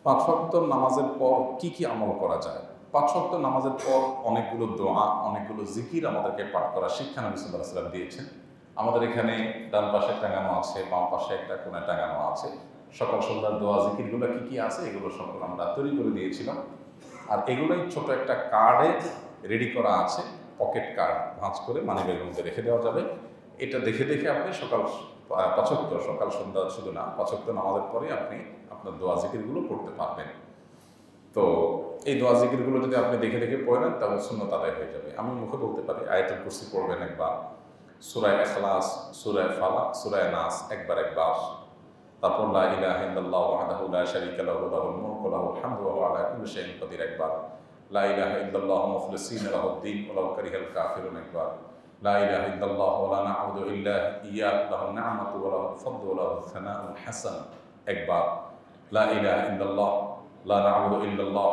পাঁচ ওয়াক্ত নামাজের পর কি কি আমল করা যায়? পাঁচ ওয়াক্ত নামাজের পর অনেকগুলো দোয়া, অনেকগুলো জিকির আমাদেরকে পাঠ করার শিক্ষা নবী সাল্লাল্লাহু আলাইহি ওয়াসাল্লাম দিয়েছেন। আমাদের এখানে ডান পাশে টাঙানো আছে, বাম পাশে একটা কোণায় টাঙানো আছে। সকাল সন্ধ্যার দোয়া জিকিরগুলো কি কি আছে এগুলো সকল আমরা তৈরি করে দিয়েছিলাম। আর এগুলোই ছোট একটা কার্ডে রেডি করা আছে, পকেট কার্ড ভাঁজ করে মানিব্যাগের মধ্যে রেখে দেওয়া যাবে। এটা দেখে দেখে আপনি পাঁচ ওয়াক্ত সকাল সন্ধ্যা শুধু না, পাঁচ ওয়াক্ত নামাজের পরে আপনি আপনার দোয়া জিকিরগুলো পড়তে পারবেন। তো এই দোয়া জিকিরগুলো যদি আপনি দেখে দেখে পড়েন তাহলে সুন্নত আদায় হয়ে যাবে। আমি মুখে বলতে পারি আয়াতুল কুরসি পড়বেন একবার, সূরা ইখলাস, সূরা ফালাক, সূরা নাস একবার, তারপর লা ইলাহা ইল্লাল্লাহু ওয়াহদাহু লা শারীকা লাহু লাহুল মুলকু ওয়া লাহুল হামদু ওয়া হুয়া আলা কুল্লি শাইইন কাদির একবার, লা ইলাহা ইল্লাল্লাহু মুখলিসিনা লাহুদ-দ্বীন ওয়ালাউ কারিহাল কাফিরুন একবার, লা ইলাহা ইল্লাল্লাহু ওয়া লা না'বুদু ইল্লা ইয়্যাহু লাহুন নি'মাতু ওয়া লাহুল ফাদলু ওয়া লাহুস সানাউল হাসান একবার, লা ইলাহা ইল্লাল্লাহ লা না'বুদু ইল্লাল্লাহ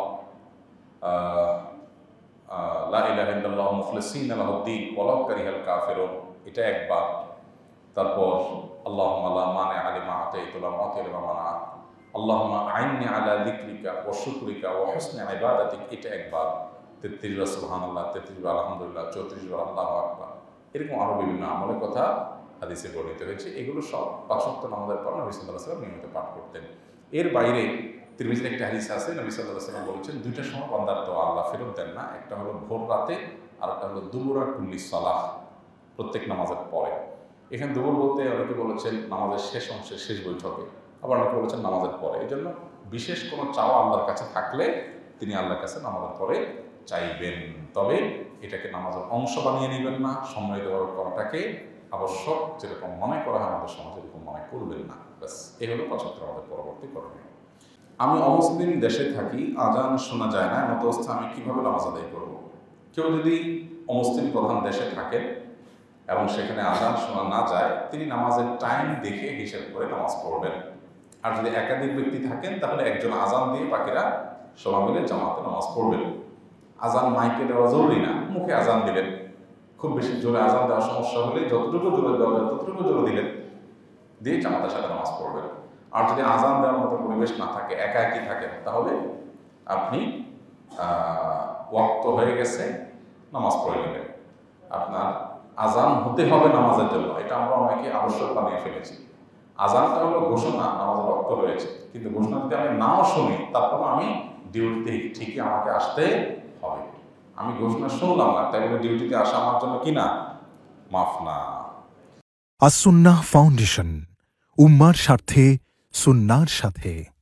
লা ইলাহা ইল্লাল্লাহু মুখলিসিনা লাহুদ-দ্বীন ওয়ালাউ কারিহাল কাফিরুন এটা একবার, তারপর আল্লাহুম্মা লা মানি'a লিমা আতাইতা ওয়া লা মু'তিয়া লিমা মানা'ত, আল্লাহুম্মা আ'ইন্নি আলা যিকরিকা ওয়া শুকরিকা ওয়া হুসনি ইবাদাতিক এটা একবার, 33 বার সুবহানাল্লাহ, 33 বার আলহামদুলিল্লাহ, 34 বার আল্লাহু আকবার। এরকম আরও বিভিন্ন আমলের কথা হাদিসে বর্ণিত হয়েছে। এগুলো সব পাঁচ ওয়াক্ত নামাজের পর নবী সাল্লাল্লাহু আলাইহি ওয়াসাল্লাম নিয়মিত পাঠ করতেন। এর বাইরে তিরমিজির একটা হাদিস আছে, নবী সাল্লাল্লাহু আলাইহি ওয়াসাল্লাম বলেছেন দুইটা সময় বান্দার দোয়া আল্লাহ ফেরত দেন না, একটা হলো ভোর রাতে আর একটা হলো দুবুরা কুল্লি সালাহ, প্রত্যেক নামাজের পরে। এখানে দুবুর বলতে অনেকে বলেছেন নামাজের শেষ অংশে, শেষ বৈঠকে, আবার অনেকে বলেছেন নামাজের পরে। এই জন্য বিশেষ কোনো চাওয়া আল্লাহর কাছে থাকলে তিনি আল্লাহর কাছে নামাজের পরে চাইবেন, তবে এটাকে নামাজের অংশ বানিয়ে নেবেন না। সময় দেওয়ার করাটাকে আবশ্যক যেরকম মনে করা হয় আমাদের সমাজে এরকম মনে করবেন না। ব্যাস, এই হলো পাঁচ ওয়াক্ত আমাদের পরবর্তী করণীয়। আমি অমুসলিম দেশে থাকি, আজান শোনা যায় না, এমত অবস্থা আমি কীভাবে নামাজ আদায় করব? কেউ যদি অমুসলিম প্রধান দেশে থাকেন এবং সেখানে আজান শোনা না যায়, তিনি নামাজের টাইম দেখে হিসেব করে নামাজ পড়বেন। আর যদি একাধিক ব্যক্তি থাকেন তাহলে একজন আজান দিয়ে বাকিরা সবাই মিলে জামাতে নামাজ পড়বেন। আজান মাইকে দেওয়া জরুরি না, মুখে আজান দিলেন। খুব বেশি জোরে আজান দেওয়ার সমস্যা হলে যতটুকু জোরে দেওয়া যায় ততটুকু জোরে দিলেন, দিয়ে জামাতের সাথে নামাজ পড়বেন। আর যদি আজান দেওয়ার মতো পরিবেশ না থাকে, একা একই থাকেন, তাহলে আপনি ওয়াক্ত হয়ে গেছে নামাজ পড়ে নেবেন। আপনার আজান হতে হবে নামাজের জন্য, এটা আমরা অনেকে আবশ্যক বানিয়ে ফেলেছি। আজানটা হলো ঘোষণা নামাজের ওয়াক্ত হয়েছে, কিন্তু ঘোষণা যদি আমি নাও শুনি তারপর আমি ডিউটিতে ঠিকই আমাকে আসতে হবে। আমি ঘোষণা শুনলাম না, তাই বলে ডিউটিতে আসা আমার জন্য কি না? মাফ না। আস-সুন্নাহ ফাউন্ডেশন, উম্মার স্বার্থে সুন্নাহর সাথে।